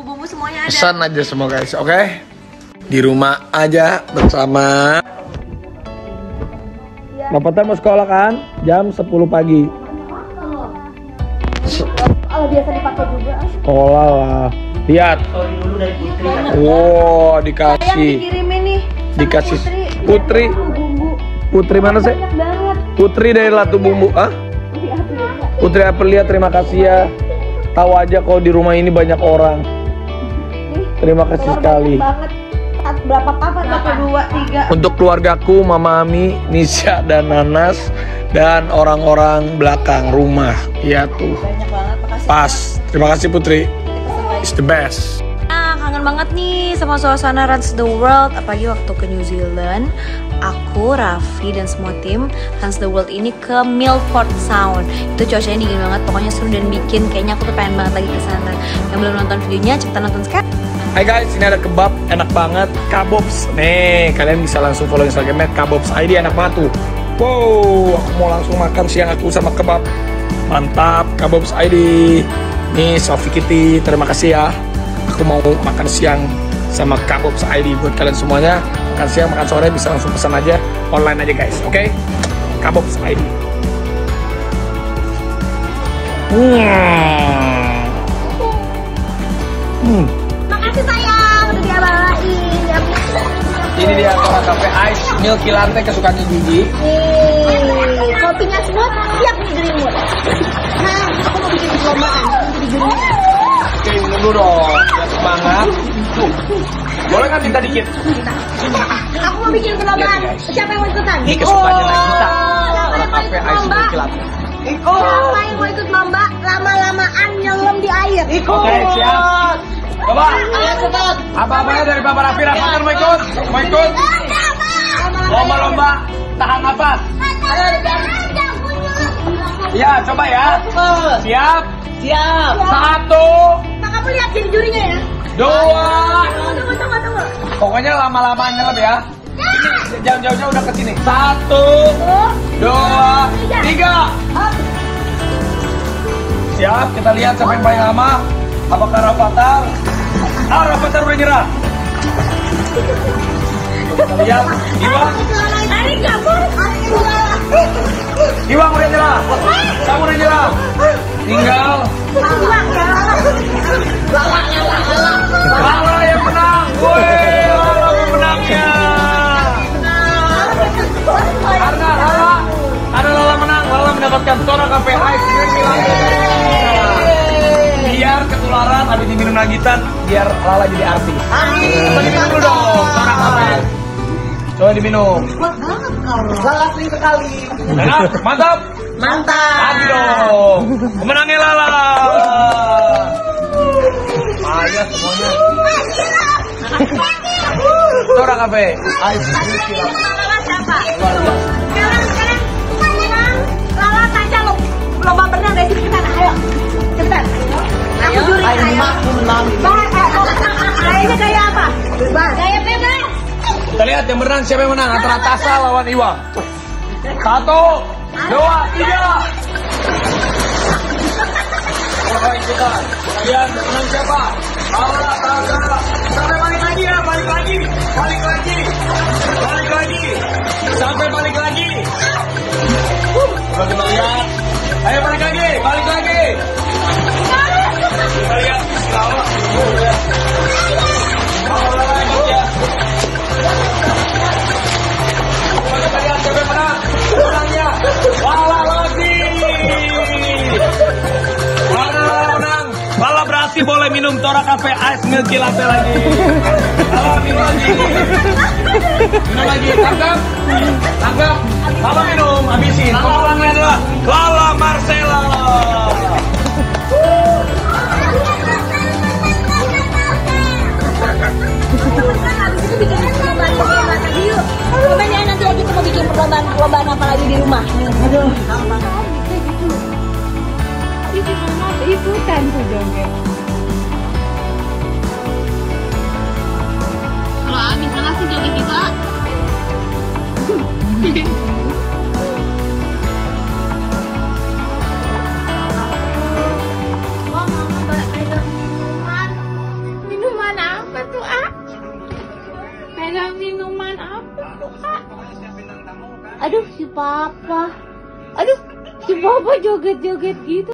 bumbu-bumbu semuanya ada. Pesan aja semua guys, oke? Di rumah aja bersama. Bapak Tan mau sekolah kan? Jam 10 pagi. Kalau biasa dipakai juga. Sekolah lah. Lihat. Wow, dikasih. Dikirimin nih. Dikasih Putri. Putri mana sih? Banyak banget. Putri dari Latu Bumbu. Ah? Putri Aprilia, terima kasih ya. Tahu aja kalau di rumah ini banyak orang. Terima kasih sekali. Banget. Berapa papan? 1, 2, 3. Untuk keluargaku, Mama Ami, Nisha dan Nanas, dan orang-orang belakang rumah. Ya tuh. Banyak banget. Makasih. Pas. Terima kasih Putri. It's the best. Kangen banget nih sama suasana Runs the World, apalagi waktu ke New Zealand. Aku, Raffi, dan semua tim Runs the World ini ke Milford Sound. Itu cuacanya dingin banget, pokoknya seru dan bikin kayaknya aku tuh pengen banget lagi ke sana. Yang belum nonton videonya, cepetan nonton sekarang. Hai guys, ini ada kebab enak banget, Kabobs. Nih, kalian bisa langsung follow Instagramnya Kabobs ID, enak banget tuh. Wow, aku mau langsung makan siang aku sama kebab. Mantap, Kabobs ID. Nih, Sofi Kitty, terima kasih ya. Aku mau makan siang sama Kabobs ID buat kalian semuanya. Makan siang, makan sore bisa langsung pesan aja, online aja guys, oke? Kabobs ID. Makasih sayang, udah diabain. Ini dia Tora Cafe Ice Milky Latte kesukaannya Gigi. Kopinya smooth, siap nih Green Mood. Nah, aku mau bikin perlombaan. Oke, dulu dong, biar semangat. Boleh kan minta dikit? Aku mau bikin perlombaan. Siapa yang mau ikutan? Ini kesukaannya Nagita. Tora Cafe Ice Milky Latte. Siapa yang mau ikut lomba? Lama-lamaan nyelam di air. Oke, siap. Coba. Apa-apanya dari Bapak Raffi Rahmatan mau ikut? Mau ikut? Lomba-lomba tahan nafas. Iya, coba ya. Siap. Siap. 1, Pak, kamu lihat jadi jurinya ya. 2. Tunggu. Pokoknya lama-lama nyelam ya. Jauh-jauh udah ke sini. 1, 2, 3. Siap, kita lihat siapa yang paling lama. Apakah Rafathar? Rafathar udah nyerah. Kita lihat, Iwang udah nyerah. Kamu udah nyerah. Tinggal Lala yang menang. Woi, Lala pemenangnya. Karena Lala menang, Lala mendapatkan Tora Cafe Ice Milky Latte. Biar ketularan habis diminum Nagitan, biar Lala jadi artis. Coba diminum dulu dong, Tora Cafe. Coba diminum. Lala sering sekali. Enak, mantap. Lagi dong. Pemenangnya Lala. Ayo semuanya. Tora Cafe Ice Milky Latte. Sekarang Lala tanya lomba berenang dari sini ke sana. Ayo, cepetan. Aku juri. Kayaknya kayak apa? Kayak bebas. Kita lihat yang menang, siapa yang menang antara Tasa lawan Iwang. 1, 2, 3. Coba ikutan. Kalian menang siapa? Tasa. Sampai balik lagi ya, balik lagi. Sampai balik lagi. Coba kita lihat. Ayo balik lagi. Kita lihat. Kita lihat siapa yang menang. Menangnya Lala lagi. Lala menang. Lala berarti boleh minum Tora Cafe Ice Milky Latte lagi. Lala minum lagi. Tangkap. Lala minum, habisin. Pemenangnya adalah Lala Marcella. Nanti lagi kita mau bikin perlombaan apa lagi di rumah. Aduh, Tapi gimana ada ikutan tuh dong ya. Kalau Amin langsung jadi kita. Pegang minuman apa tuh, Kak? Aduh, si Papa. Aduh, si Papa joget-joget gitu.